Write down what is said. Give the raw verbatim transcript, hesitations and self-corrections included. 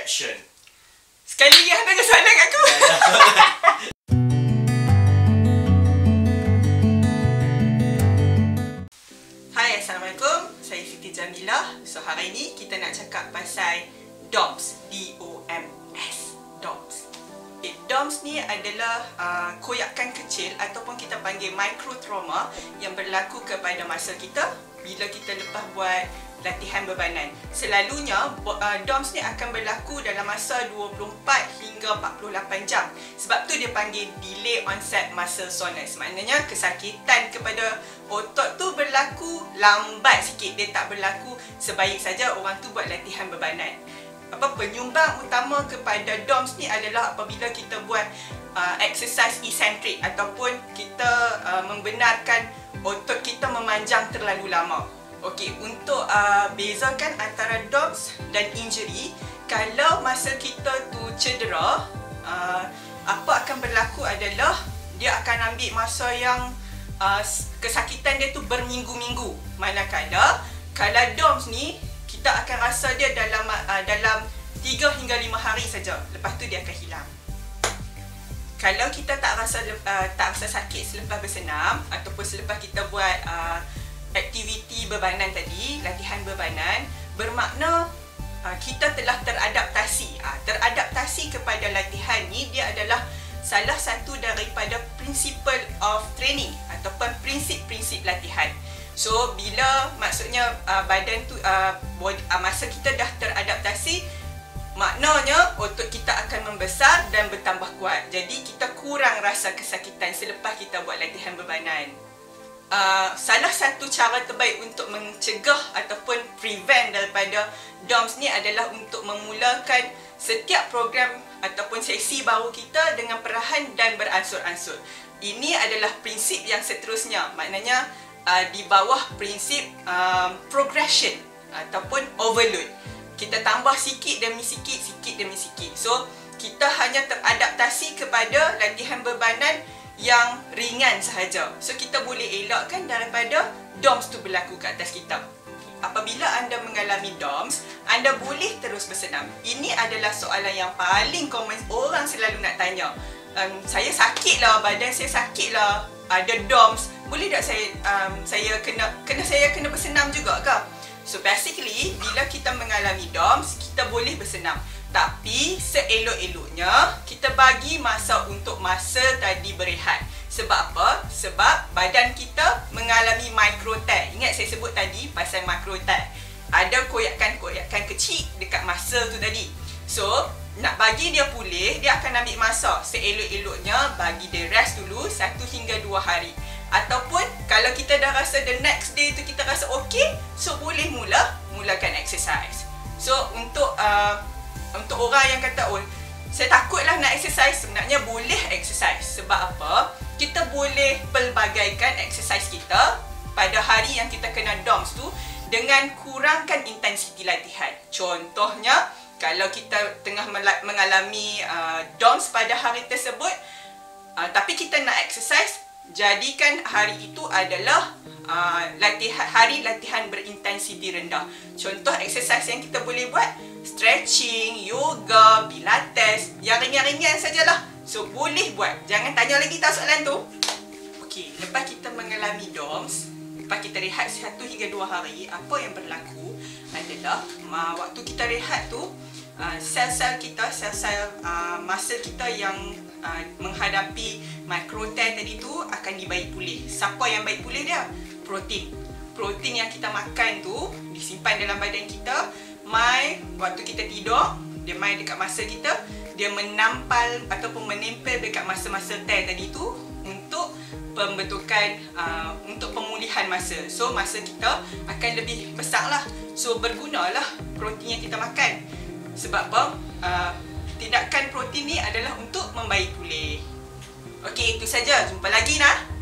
caption. Sekali lagi hang tanya soalan kat aku. Hai, Assalamualaikum. Saya Siti Jamilah. So hari ni kita nak cakap pasal D O M S. D O M S. D O M S. Okay, D O M S ni adalah uh, koyakan kecil ataupun kita panggil microtrauma yang berlaku kepada masa kita bila kita lepas buat latihan bebanan. Selalunya uh, D O M S ni akan berlaku dalam masa dua puluh empat hingga empat puluh lapan jam. Sebab tu dia panggil delay onset muscle soreness. Maknanya kesakitan kepada otot tu berlaku lambat sikit. Dia tak berlaku sebaik saja orang tu buat latihan bebanan. Apa penyumbang utama kepada D O M S ni adalah apabila kita buat uh, exercise eccentric ataupun kita uh, membenarkan otot kita memanjang terlalu lama. Okey, untuk uh, bezakan antara D O M S dan injury, kalau masa kita tu cedera, uh, apa akan berlaku adalah dia akan ambil masa yang uh, kesakitan dia tu berminggu-minggu. Manakala kalau D O M S ni kita akan rasa dia dalam uh, dalam tiga hingga lima hari saja. Lepas tu dia akan hilang. Kalau kita tak rasa uh, tak rasa sakit selepas bersenam ataupun selepas kita buat uh, aktiviti bebanan tadi, latihan bebanan, bermakna uh, kita telah teradaptasi. Uh, teradaptasi kepada latihan ni dia adalah salah satu daripada principle of training ataupun prinsip-prinsip latihan. So bila maksudnya uh, badan tu uh, body, uh, masa kita dah teradaptasi, maknanya otot kita akan membesar dan bertambah kuat. Jadi kita kurang rasa kesakitan selepas kita buat latihan bebanan. Uh, salah satu cara terbaik untuk mencegah ataupun prevent daripada D O M S ni adalah untuk memulakan setiap program ataupun sesi baru kita dengan perlahan dan beransur-ansur. Ini adalah prinsip yang seterusnya. Maknanya uh, di bawah prinsip um, progression ataupun overload. Kita tambah sikit demi sikit, sikit demi sikit. So, kita hanya teradaptasi kepada latihan bebanan yang ringan sahaja. So, kita boleh elakkan daripada D O M S tu berlaku ke atas kita. Apabila anda mengalami D O M S, anda boleh terus bersenam. Ini adalah soalan yang paling common, orang selalu nak tanya. Um, saya sakit lah, badan saya sakit lah, ada D O M S. Boleh tak saya um, saya kena kena saya kena bersenam juga ke? So basically, bila kita mengalami D O M S, kita boleh bersenam. Tapi seelok-eloknya kita bagi masa untuk masa tadi berehat. Sebab apa? Sebab badan kita mengalami micro tear. Ingat saya sebut tadi pasal micro tear. Ada koyakan-koyakan kecil dekat masa tu tadi. So, nak bagi dia pulih, dia akan ambil masa. Seelok-eloknya bagi dia rest dulu satu hingga dua hari. Ataupun kalau kita dah rasa the next day tu kita rasa okey, so boleh mula mulakan exercise. So untuk uh, untuk orang yang kata, oh saya takutlah nak exercise, sebenarnya boleh exercise. Sebab apa? Kita boleh pelbagaikan exercise kita pada hari yang kita kena D O M S tu dengan kurangkan intensiti latihan. Contohnya, kalau kita tengah mengalami uh, D O M S pada hari tersebut, uh, tapi kita nak exercise, jadikan hari itu adalah uh, latihan, hari latihan berintensiti rendah. Contoh exercise yang kita boleh buat, stretching, yoga, pilates, yang ringan-ringan sajalah. So boleh buat. Jangan tanya lagi tak soalan tu. Okey, lepas kita mengalami D O M S, lepas kita rehat satu hingga dua hari, apa yang berlaku adalah uh, waktu kita rehat tu, uh, sel-sel kita, sel-sel uh, muscle kita yang uh, menghadapi micro tear tadi tu akan dibaik pulih. Siapa yang baik pulih dia? Protein. Protein yang kita makan tu disimpan dalam badan kita. Mai waktu kita tidur, dia mai dekat masa kita, dia menampal ataupun menempel dekat masa-masa tear tadi tu untuk pembentukan uh, untuk pemulihan masa. So masa kita akan lebih besarlah. So bergunalah protein yang kita makan. Sebab apa? Uh, tindakan protein ni adalah untuk membaik pulih. Okey, itu saja. Jumpa lagi nah.